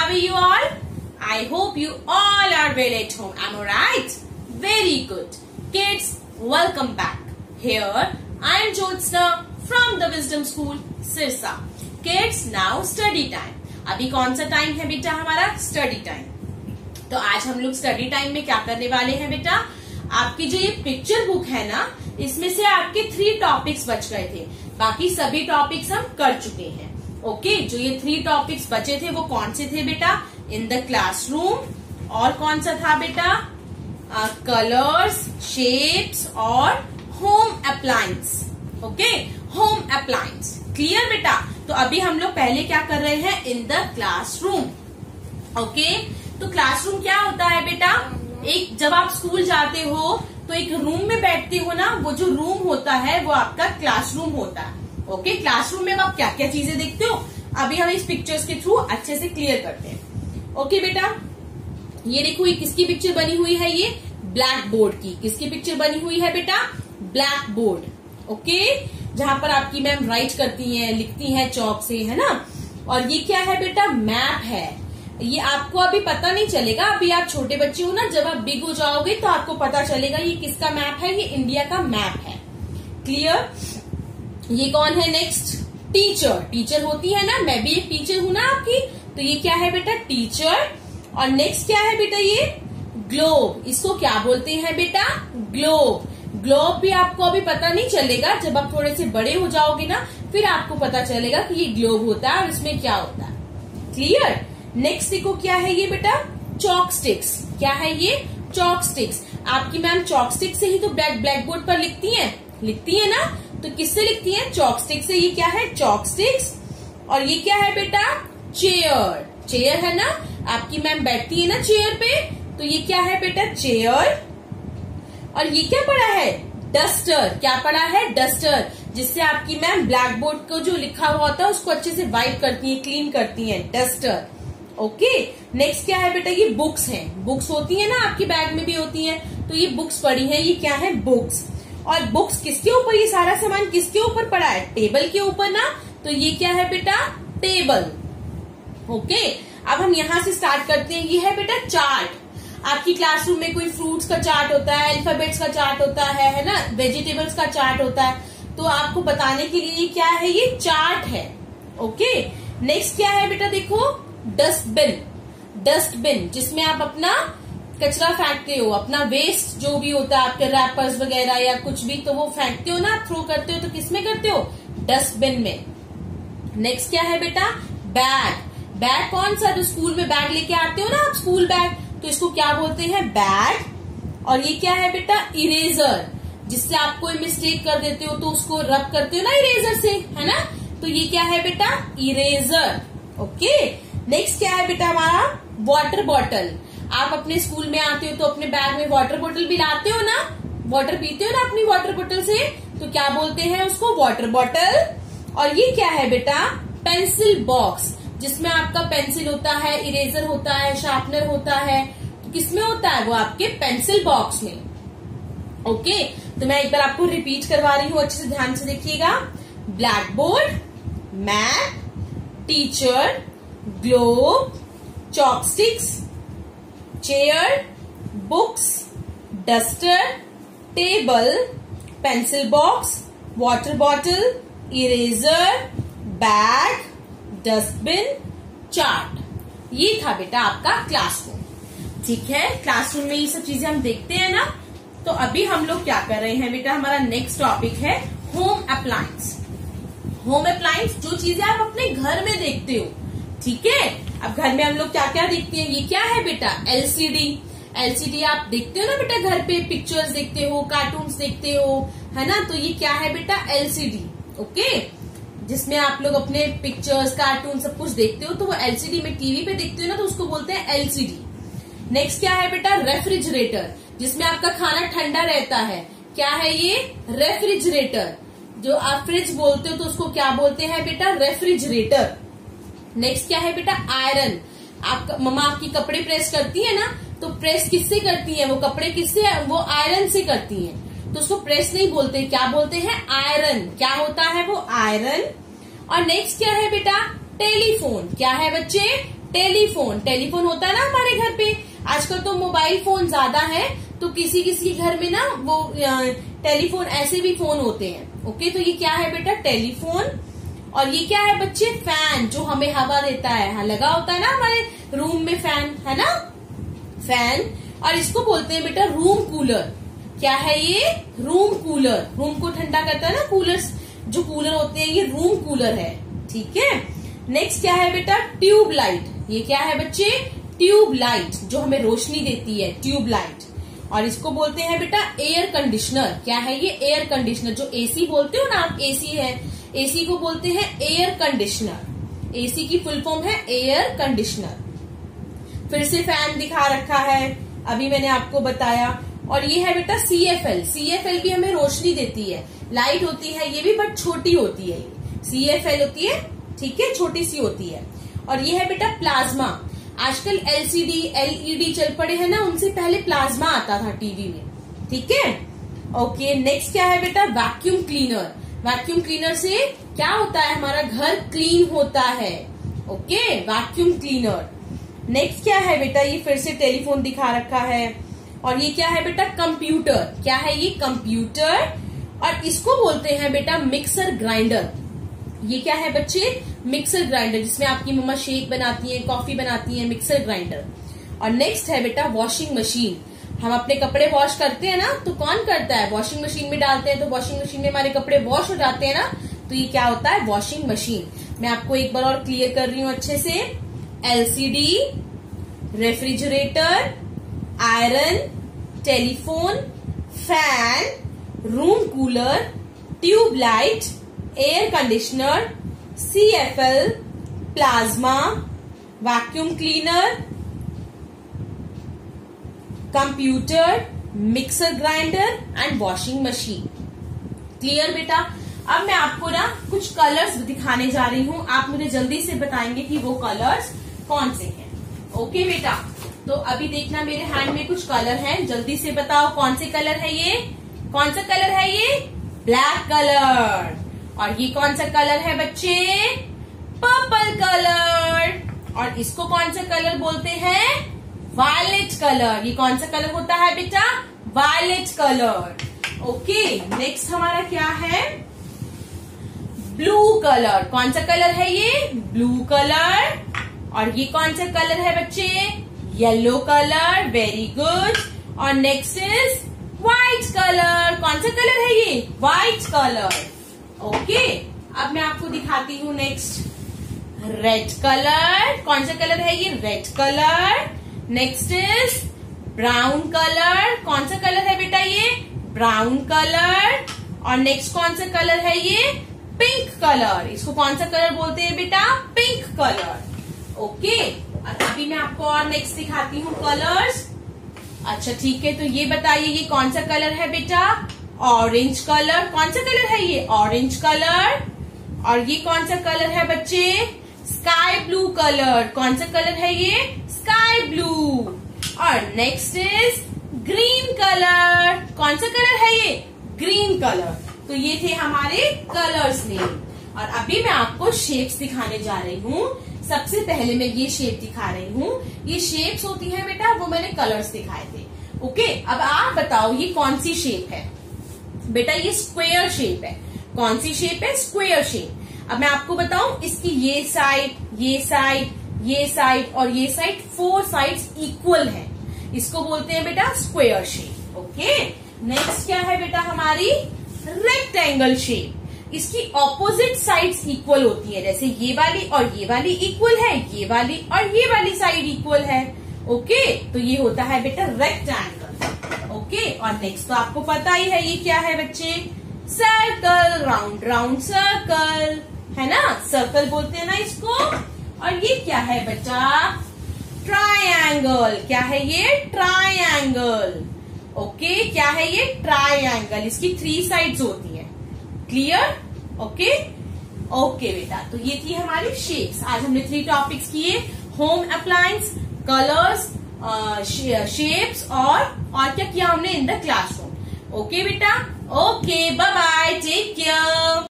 How are you all? I hope you all are well at home. Am I right? Very good. Kids, welcome back. Here I am Jyotsna from the Wisdom School, Sirsa. Kids, now study time. अभी कौन सा time है बेटा हमारा? Study time. तो आज हम लोग स्टडी टाइम में क्या करने वाले हैं बेटा? आपकी जो ये पिक्चर बुक है ना, इसमें से आपके 3 टॉपिक्स बच गए थे. बाकी सभी टॉपिक्स हम कर चुके हैं. ओके, जो ये 3 टॉपिक्स बचे थे वो कौन से थे बेटा? इन द क्लासरूम, और कौन सा था बेटा? कलर्स, शेप्स और home appliance. Okay, home appliance. Clear बेटा? तो अभी हम लोग पहले क्या कर रहे हैं? In the classroom. ओके, तो क्लासरूम क्या होता है बेटा? एक जब आप स्कूल जाते हो तो एक रूम में बैठते हो ना, वो जो रूम होता है वो आपका क्लासरूम होता है. ओके, क्लासरूम में आप क्या क्या चीजें देखते हो अभी हम इस पिक्चर्स के थ्रू अच्छे से क्लियर करते हैं. ओके बेटा, ये देखो, ये किसकी पिक्चर बनी हुई है? ये ब्लैक बोर्ड की. किसकी पिक्चर बनी हुई है बेटा? Black board. ओके, जहां पर आपकी मैम राइट करती हैं, लिखती हैं चौक से, है ना. और ये क्या है बेटा? मैप है. ये आपको अभी पता नहीं चलेगा, अभी आप छोटे बच्चे हो ना, जब आप बिग हो जाओगे तो आपको पता चलेगा ये किसका मैप है. ये इंडिया का मैप है. क्लियर? ये कौन है नेक्स्ट? टीचर. टीचर होती है ना, मैं भी एक टीचर हूं ना आपकी. तो ये क्या है बेटा? टीचर. और नेक्स्ट क्या है बेटा? ये ग्लोब. इसको क्या बोलते हैं बेटा? ग्लोब. ग्लोब भी आपको अभी पता नहीं चलेगा, जब आप थोड़े से बड़े हो जाओगे ना, फिर आपको पता चलेगा कि ये ग्लोब होता है और इसमें क्या होता है. क्लियर? नेक्स्ट देखो, क्या है ये बेटा? Chalk sticks. क्या है ये? Chalk sticks. आपकी मैम चॉक स्टिक से ही तो ब्लैक बोर्ड पर लिखती है ना. तो किससे लिखती है? चॉक स्टिक से. ये क्या है? Chalk sticks. और ये क्या है बेटा? चेयर. चेयर है ना, आपकी मैम बैठती है ना चेयर पे. तो ये क्या है बेटा? चेयर. और ये क्या पड़ा है? डस्टर. क्या पड़ा है? डस्टर. जिससे आपकी मैम ब्लैक बोर्ड को जो लिखा हुआ होता है उसको अच्छे से वाइप करती है, क्लीन करती है. डस्टर. ओके, नेक्स्ट क्या है बेटा? ये बुक्स हैं. बुक्स होती है ना, आपकी बैग में भी होती हैं. तो ये बुक्स पड़ी है. ये क्या है? बुक्स. और बुक्स किसके ऊपर? ये सारा सामान किसके ऊपर पड़ा है? टेबल के ऊपर ना. तो ये क्या है बेटा? टेबल. ओके, अब हम यहां से स्टार्ट करते हैं. ये है बेटा चार्ट. आपकी क्लासरूम में कोई फ्रूट्स का चार्ट होता है, अल्फाबेट्स का चार्ट होता है ना, वेजिटेबल्स का चार्ट होता है. तो आपको बताने के लिए क्या है? ये चार्ट है. ओके, नेक्स्ट क्या है बेटा? देखो, डस्टबिन. डस्टबिन जिसमें आप अपना कचरा फेंकते हो, अपना वेस्ट जो भी होता है, आपके रैपर्स वगैरह या कुछ भी, तो वो फेंकते हो ना, आप थ्रो करते हो. तो किसमें करते हो? डस्टबिन में. नेक्स्ट क्या है बेटा? बैग. बैग कौन सा? जो स्कूल में बैग लेके आते हो ना आप, स्कूल बैग, तो इसको क्या बोलते हैं? बैग. और ये क्या है बेटा? इरेजर. जिससे आप कोई मिस्टेक कर देते हो तो उसको रब करते हो ना इरेजर से, है ना. तो ये क्या है बेटा? इरेजर. ओके, नेक्स्ट क्या है बेटा हमारा? Water bottle. आप अपने स्कूल में आते हो तो अपने बैग में वाटर बॉटल भी लाते हो ना, वाटर पीते हो ना अपनी वाटर बॉटल से. तो क्या बोलते हैं उसको? Water bottle. और ये क्या है बेटा? Pencil box. जिसमें आपका पेंसिल होता है, इरेजर होता है, शार्पनर होता है. तो किसमें होता है? वो आपके पेंसिल बॉक्स में. ओके, तो मैं एक बार आपको रिपीट करवा रही हूँ, अच्छे से ध्यान से देखिएगा. Black board, map, teacher, globe, chopsticks, chair, books, duster, table, pencil box, water bottle, eraser, bag, dustbin, chart. ये था बेटा आपका क्लासरूम. ठीक है, क्लासरूम में ये सब चीजें हम देखते हैं ना. तो अभी हम लोग क्या कर रहे हैं बेटा? हमारा नेक्स्ट टॉपिक है होम अप्लायंस. होम अप्लायंस जो चीजें आप अपने घर में देखते हो. ठीक है, अब घर में हम लोग क्या क्या देखते हैं? ये क्या है बेटा? एलसीडी. एलसीडी आप देखते हो ना बेटा, घर पे पिक्चर्स देखते हो, कार्टून्स देखते हो, है ना. तो ये क्या है बेटा? एलसीडी. ओके, जिसमें आप लोग अपने पिक्चर्स, कार्टून सब कुछ देखते हो. तो वो एलसीडी में टीवी पे देखते हो ना, तो उसको बोलते हैं एलसीडी. नेक्स्ट क्या है बेटा? रेफ्रिजरेटर. जिसमें आपका खाना ठंडा रहता है. क्या है ये? रेफ्रिजरेटर. जो आप फ्रिज बोलते हो तो उसको क्या बोलते हैं बेटा? रेफ्रिजरेटर. नेक्स्ट क्या है बेटा? आयरन. आप मम्मा आपकी कपड़े प्रेस करती है ना, तो प्रेस किससे करती है? वो कपड़े किससे? वो आयरन से करती है. तो उसको प्रेस नहीं बोलते, क्या बोलते हैं? आयरन. क्या होता है वो? आयरन. और नेक्स्ट क्या है बेटा? टेलीफोन. क्या है बच्चे? टेलीफोन, टेलीफोन होता है ना हमारे घर पे। आजकल तो मोबाइल फोन ज्यादा है, तो किसी किसी घर में ना वो टेलीफोन ऐसे भी फोन होते हैं। ओके, तो ये क्या है बेटा? टेलीफोन। और ये क्या है बच्चे? फैन, जो हमें हवा देता है। हाँ, लगा होता है ना हमारे रूम में फैन, है ना, फैन। और इसको बोलते हैं बेटा रूम कूलर। क्या है ये? Room cooler. रूम को ठंडा करता है ना कूलर, जो कूलर होते हैं ये रूम कूलर है। ठीक है। नेक्स्ट क्या है बेटा? Tube light. ये क्या है बच्चे? ट्यूब लाइट, जो हमें रोशनी देती है, ट्यूब लाइट। और इसको बोलते हैं बेटा एयर कंडीशनर। क्या है ये? Air conditioner. जो एसी बोलते हो ना आप, एसी है, एसी को बोलते हैं एयर कंडीशनर। एसी की फुल फॉर्म है एयर कंडीशनर। फिर से फैन दिखा रखा है, अभी मैंने आपको बताया। और ये है बेटा CFL। CFL भी हमें रोशनी देती है, लाइट होती है ये भी, बट छोटी होती है। CFL होती है, ठीक है, छोटी सी होती है। और ये है बेटा प्लाज्मा। आजकल LCD LED चल पड़े हैं ना, उनसे पहले प्लाज्मा आता था टीवी में। ठीक है। ओके, नेक्स्ट क्या है बेटा? Vacuum cleaner. वैक्यूम क्लीनर से क्या होता है? हमारा घर क्लीन होता है। Okay, vacuum cleaner. नेक्स्ट क्या है बेटा? ये फिर से टेलीफोन दिखा रखा है। और ये क्या है बेटा? कंप्यूटर। क्या है ये? कंप्यूटर। और इसको बोलते हैं बेटा मिक्सर ग्राइंडर। ये क्या है बच्चे? मिक्सर ग्राइंडर, जिसमें आपकी मम्मा शेक बनाती है, कॉफी बनाती है, मिक्सर ग्राइंडर। और नेक्स्ट है बेटा वॉशिंग मशीन। हम अपने कपड़े वॉश करते हैं ना, तो कौन करता है? वॉशिंग मशीन में डालते हैं, तो वॉशिंग मशीन में हमारे कपड़े वॉश हो जाते हैं ना, तो ये क्या होता है? Washing machine. मैं आपको एक बार और क्लियर कर रही हूँ अच्छे से। LCD, refrigerator, iron, telephone, fan, room cooler, tube light, air conditioner, CFL, plasma, vacuum cleaner, computer, mixer grinder and washing machine. Clear बेटा? अब मैं आपको ना कुछ कलर्स दिखाने जा रही हूँ, आप मुझे जल्दी से बताएंगे कि वो कलर्स कौन से हैं। ओके बेटा, तो अभी देखना मेरे हैंड में कुछ कलर हैं, जल्दी से बताओ कौन से कलर है ये? कौन सा कलर है ये? Black colour. और ये कौन सा कलर है बच्चे? Purple colour. और इसको कौन सा कलर बोलते हैं? Violet colour. ये कौन सा कलर होता है बेटा? Violet colour. ओके, नेक्स्ट हमारा क्या है? Blue colour. कौन सा कलर है ये? Blue colour. और ये कौन सा कलर है बच्चे? Yellow colour. Very good. और नेक्स्ट इज व्हाइट कलर। कौन सा कलर है ये? White colour. ओके, अब मैं आपको दिखाती हूँ नेक्स्ट रेड कलर। कौन सा कलर है ये? Red colour. Next is brown colour. कौन सा कलर है बेटा ये? Brown colour. और नेक्स्ट कौन सा कलर है ये? Pink colour. इसको कौन सा कलर बोलते हैं बेटा? Pink colour. ओके, अभी मैं आपको और नेक्स्ट दिखाती हूँ कलर्स। अच्छा ठीक है, तो ये बताइए ये कौन सा कलर है बेटा? Orange colour. कौन सा कलर है ये? Orange colour. और ये कौन सा कलर है बच्चे? Sky blue colour. कौन सा कलर है ये? Sky blue. और नेक्स्ट इज ग्रीन कलर। कौन सा कलर है ये? Green colour. तो ये थे हमारे कलर्स नेम। और अभी मैं आपको शेप्स दिखाने जा रही हूँ। सबसे पहले मैं ये शेप दिखा रही हूँ। ये शेप्स होती है बेटा, वो मैंने कलर्स दिखाए थे। ओके, अब आप बताओ ये कौन सी शेप है? बेटा ये स्क्वायर शेप है। कौन सी शेप है? Square shape. अब मैं आपको बताऊं, इसकी ये साइड, ये साइड, ये साइड और ये साइड, 4 साइड्स इक्वल है। इसको बोलते हैं बेटा स्क्वायर शेप। ओके, नेक्स्ट क्या है बेटा? हमारी रेक्टेंगल शेप। इसकी ऑपोजिट साइड्स इक्वल होती है, जैसे ये वाली और ये वाली इक्वल है, ये वाली और ये वाली साइड इक्वल है। ओके, तो ये होता है बेटा रेक्टेंगल। ओके, और नेक्स्ट तो आपको पता ही है ये क्या है बच्चे? सर्कल। राउंड राउंड सर्कल, है ना, सर्कल बोलते हैं ना इसको। और ये क्या है बच्चा? ट्रायंगल। क्या है ये? ट्रायंगल। ओके, क्या है ये? ट्रायंगल। इसकी 3 साइड्स होती हैं। क्लियर? ओके ओके बेटा, तो ये थी हमारी शेप्स। आज हमने 3 टॉपिक्स किए, होम अप्लायंस, कलर्स, शेप्स और क्या किया हमने इन द क्लासरूम। ओके बेटा, okay, bye bye, take care.